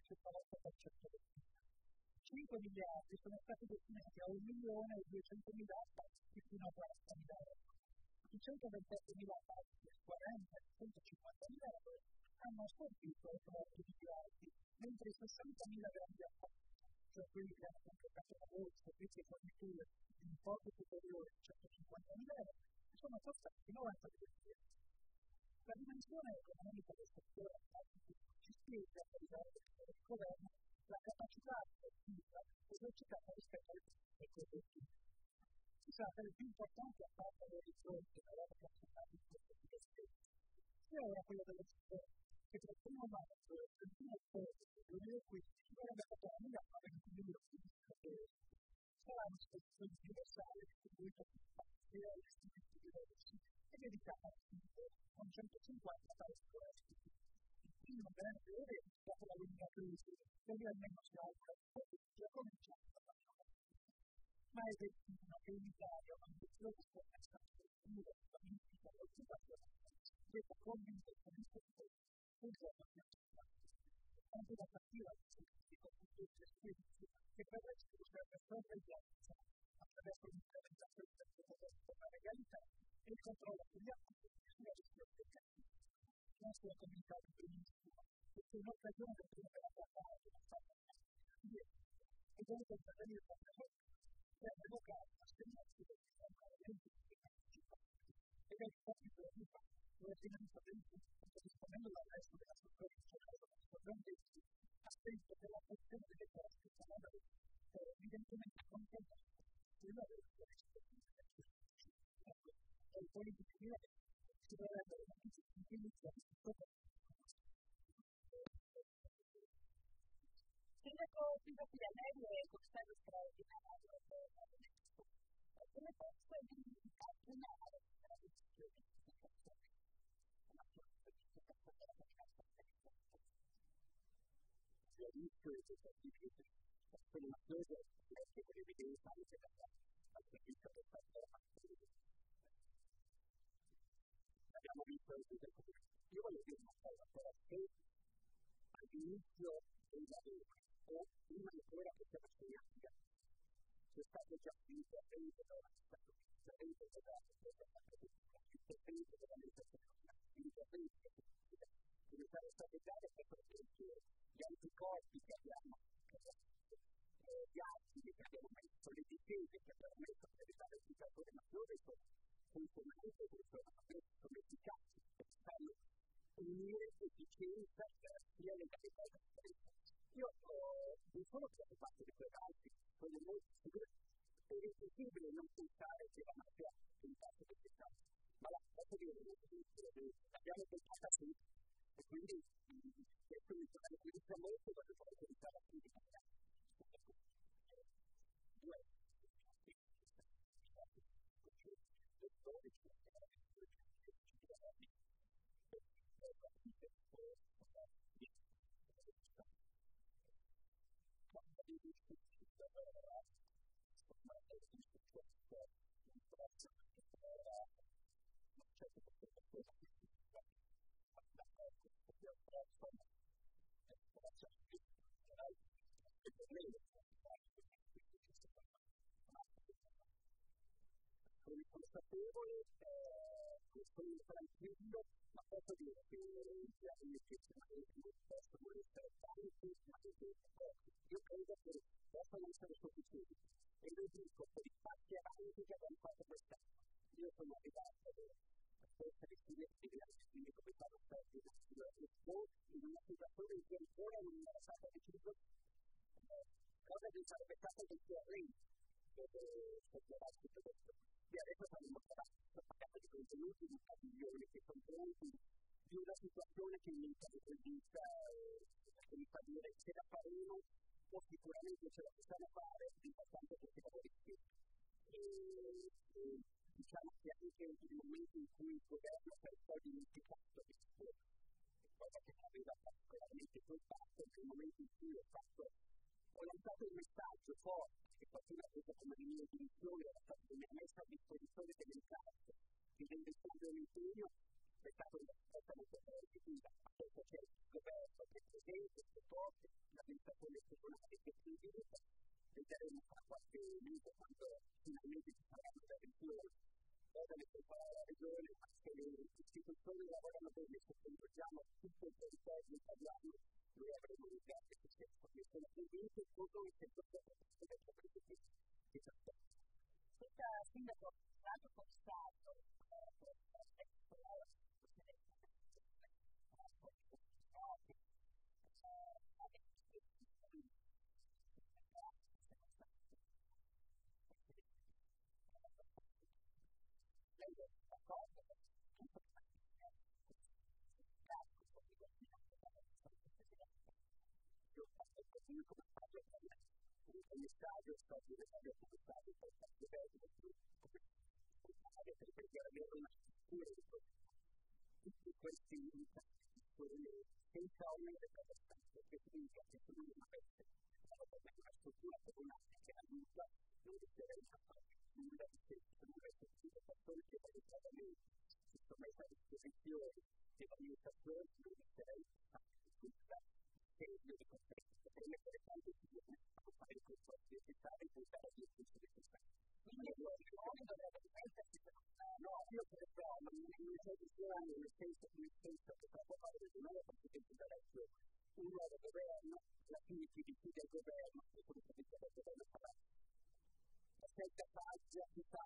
circa l'8% del PIL. 5 miliardi sono stati destinati a 1.200.000 appalti fino a 40.000 euro. I 128.000 appalti del 40 e 150.000 euro hanno assorbito 8 miliardi, mentre i 60.000 grandi appalti, cioè quelli che hanno completato lavori, servizi e forniture di importo superiore a 150.000 euro, sono costati 90 miliardi. La dimensione economica del settore appalti ci spiega, per il governo, la capacità effettiva esercitata rispetto alle politiche produttive. Si tratta del più importante appalto all'orizzonte della capacità di questo investimento. Sia ora quello dello settore, che tra il 1 marzo e il 31 ottobre del 2015 era dato a 1.020 milioni di euro. Sarà una soluzione universale distribuita su parte agli istituti di Rossi e dedicata con 150 tali progetti. Il primo grande evento dopo la lunga crisi, dove almeno si augura che ha cominciato a lavorare. Ma è destino che in Italia un'ambizione scommessa struttura urbanistica e occupazione detta convincentemente un giorno più importante. Anche da partire dal scientifico punto di esperienza che permette di usare sorveglianza attraverso l'implementazione del protocollo per la legalità e il controllo sugli acquisti e sulla gestione dei cattivi. La sua comunità di benissimo, perché in occasione del primo della parlata di una fatta è voluto intervenire con la per evocare l'assegnazione del cambiamento di partecipazione. Ed è proprio per l'ordinamento del punto disponendo l'arresto della struttura nazionale come sovranità a seguito della funzione delle cose canadese evidentemente contemplata sulla relazione è il politico di si dovrebbero utilizzare tutto Sindaco Piranelli è il commissario straordinario come posso identificare una tradizione la lista di certificati sono una cosa che evidenza anche dal servizio del fatto abbiamo visto io voglio dire una cosa però se all'inizio dei lavori o prima ancora che siamo assegnati c'è stato già un intervento l'intervento come stare strategiato per proteggere gli anticorpi che abbiamo gli altri che abbiamo messo, le difese che abbiamo messo per evitare il cittadino maggiore sono funzionanti sono efficaci e fanno unire efficienza, garanzia, legalità e trasparenza. Io non sono preoccupato di quei altri, sono molto sicuro è impossibile non pensare che la mafia è un passo di città, ma la posso dire l'abbiamo pensata sì e quindi questo mi tranquillizza molto perché poi cominciare a criticare. Consapevole, sono tranquillo, ma posso dire che gli eccezionamenti possono essere tanti, ma pochi. Io credo che possano essere sufficienti. E lo dico per i passi avanti che abbiamo fatto quest'anno. Io sono arrivato a questa disciplina come stavo stati in una situazione in cui ancora non era stata decisa cosa che sarebbe stato del terreno e adesso saremo pagati di contenuti di milioni che sono pronti di una situazione che mi intervista che mi fa dire che la faremo o sicuramente ce la possiamo fare l'importante è che si lavori insieme e diciamo che anche nel momento in cui il governo ha un po' dimenticato cosa che aveva particolarmente colpato nel momento in cui ho lanciato un messaggio forte che qualcuno ha detto come le mie dimissioni era stato messa a disposizione delle carte che rende il cambio dell'impegno è stato una risposta molto positiva a questo c'è il governo che è presente, che è forte, la agricoltori lavorano bene, se coinvolgiamo tutto il territorio italiano, noi avremo un grande successo. Io sono convinto che tutto il settore deve essere così. Questa sindaco è stato constato il messaggio è stato diventato per tanti versi perché avere una struttura tutti questi senza aumento per lo Stato che significa che tu non avesse una struttura comunale che aiuta non differenza nulla di questo non avesse tutte persone che volontariamente si sono messe a disposizione dell'amministrazione non differenza tutta che io di conseguenza per mettere tanti figli a fare questo necessario e puntare di questo necessario. Quindi dovrebbe rimettersi no, io credo ma non c'è bisogno nel senso che troppo fare di nuovo perché c'è adesso un nuovo governo, la PDP del governo, e come si dice del governo sarà. Sei capace di